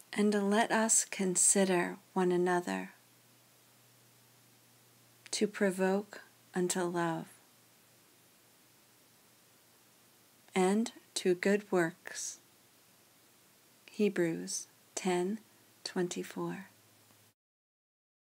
And let us consider one another to provoke unto love and to good works. Hebrews 10:24.